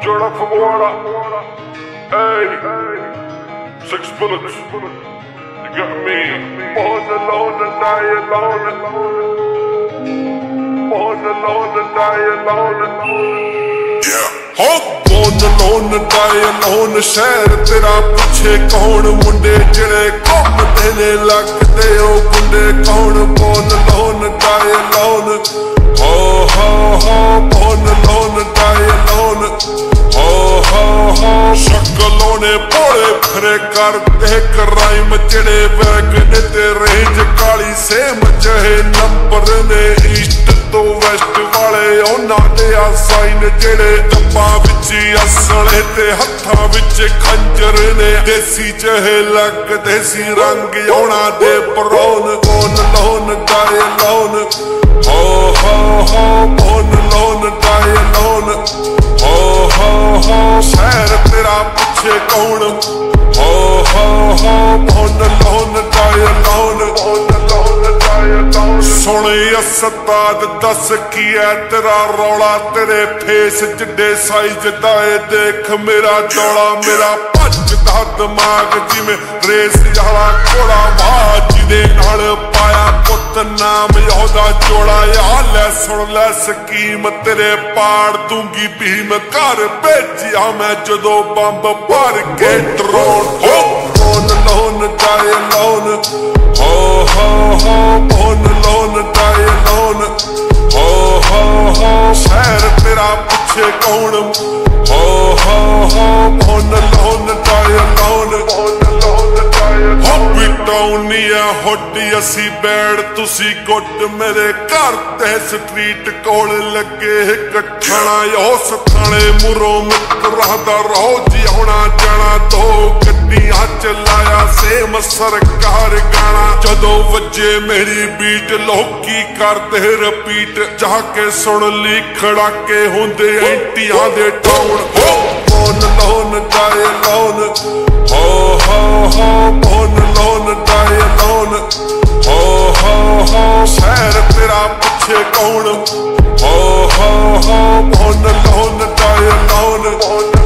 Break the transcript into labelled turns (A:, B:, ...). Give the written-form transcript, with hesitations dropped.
A: straight up from water. Hey, 6 bullets. You got me. Born alone and die alone. Born alone and die alone. Yeah. Born alone and die alone. शहर तेरा पूछे कौन मुंडे जिहड़े घुमदे ने लगदे ओ गुंडे कौन. Born alone and die alone. Born alone and die alone. शक्लों ने भोले फिरे करते क्राइम जिहड़े वैगन ते रेंज काली सेम जहे नंबर ने ईस्ट तो वैस्ट वाले उन्हां दे आ साइन जिहड़े डब्बा विच असले ते हत्थां विच खंजर ने देसी जहे लगदे सी रंग औणा दे परौन. Born alone die alone. Born alone die alone. शहर तेरा पूछे कौन. Born alone die alone. सुने अस्ताद दस की है तेरा रौला तेरे फेस जिड्डे साइज दा ए देख मेरा डोला. मेरा भजदा दिमाग जिवें रेस वाला घोड़ा वाह जिदे नाल पाया पुत नाम ओहदा जोड़ा. यार लै सुन लै स्कीम तेरे पाड़ दूंगी भीम घर भेजिया मैं जदों बंब भर के drone. Born alone die alone. Born alone die alone. शहर तेरा पूछे कौन. Born alone die alone. बिटाउनी है होडी असी बैड तुसी गुट मेरे घर ते स्ट्रीट कोल लगे कट्ठना. उस थाने मुरों मित्रा दा रहो जी होना जाना. दो गड्डियां चलाया सेम सरकार गाना. जदों वजे मेरी बीट लोकी करदे रिपीट जाके सुन ली खड़ाके हुंदे एंटियां दे town. Born alone die alone. Born alone die alone. शहर तेरा पूछे कौन. Born alone die alone.